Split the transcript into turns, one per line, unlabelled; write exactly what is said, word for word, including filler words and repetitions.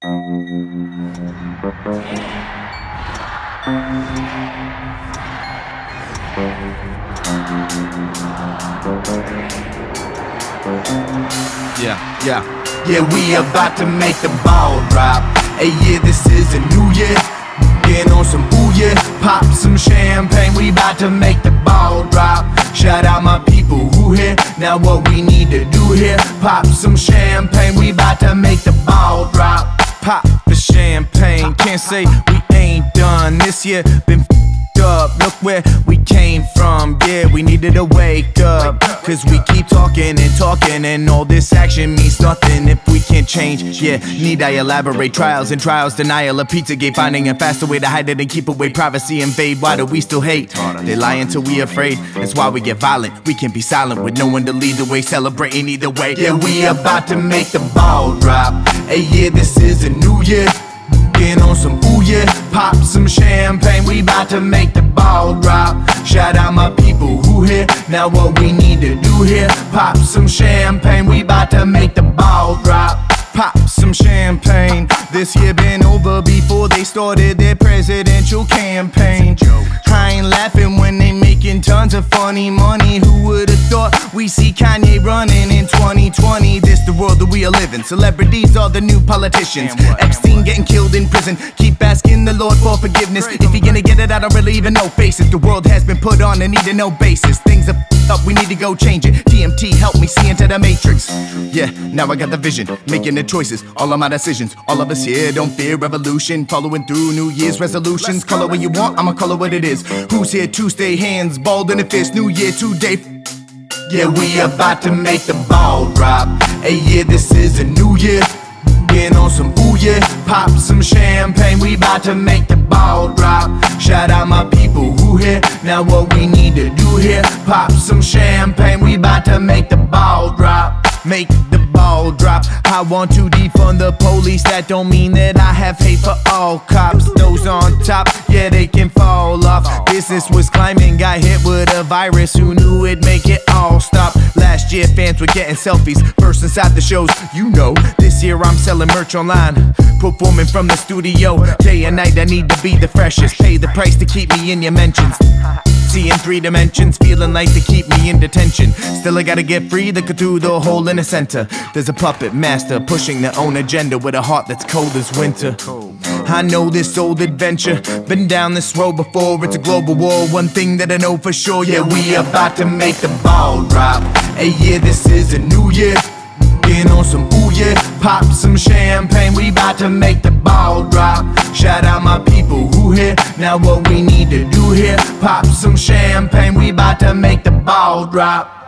Yeah, yeah, yeah, we about to make the ball drop. Hey, yeah, this is a new year. Getting on some ooh yeah, pop some champagne. We about to make the ball drop. Shout out my people who here. Now what we need to do here, pop some champagne. We about to make the ball drop. Pop the champagne. Can't say we ain't done this year. Been f***ed up. Look where we came from. Yeah, we needed to wake up. Cause we keep talking and talking, and all this action means nothing if we can't change. Yeah, need I elaborate? Trials and trials, denial of Pizzagate, finding a faster way to hide it and keep away privacy invade. Why do we still hate? They lie until we afraid. That's why we get violent. We can't be silent with no one to lead the way, celebrating either way. Yeah, we about to make the ball drop. Hey, yeah, this is a new year. Getting on some ooh yeah, pop some champagne. We about to make the ball drop. Shout out my people who here. Now what we need to do here, pop some champagne. We about to make the ball drop. Pop some champagne. This year been over before they started their presidential campaign. I ain't laughing when they making tons of funny money. Who would've thought we see Kanye running in twenty twenty? This the world that we are living. Celebrities are the new politicians. Epstein getting killed in prison. Keep asking the Lord for forgiveness. If he gonna get it, I don't really even know. Face it, the world has been put on a need to know basis. Things are up, we need to go change it. T M T help me see into the matrix. Yeah, now I got the vision, making the choices, all of my decisions. All of us here don't fear revolution, following through New Year's resolutions. Color what you want, I'ma color what it is. Who's here to stay hands balled in the fist? New year today. Yeah, we about to make the ball drop. Hey, yeah, this is a new year. Getting on some ooh yeah, pop some champagne. We about to make the ball drop. Shout out my people who here. Now what we need to do here, pop some champagne. We about to make the ball drop. Make the ball drop. I want to defund the police. That don't mean that I have hate for all cops. Those on top, yeah, they can fall off. Business was climbing, got hit with a virus. Who knew it'd make it all stop? Last year fans were getting selfies first inside the shows, you know. This year I'm selling merch online, performing from the studio. Day and night I need to be the freshest. Pay the price to keep me in your mentions. See in three dimensions, feeling like they keep me in detention. Still I gotta get free, look through the hole in the center. There's a puppet master pushing their own agenda with a heart that's cold as winter. I know this old adventure, been down this road before. It's a global war, one thing that I know for sure. Yeah, we about to make the ball drop. Hey, yeah, this is a new year. Getting on some ooh yeah, pop some champagne. We about to make the ball drop. Shout out my people who here. Now what we need to do here, pop some champagne. We about to make the ball drop.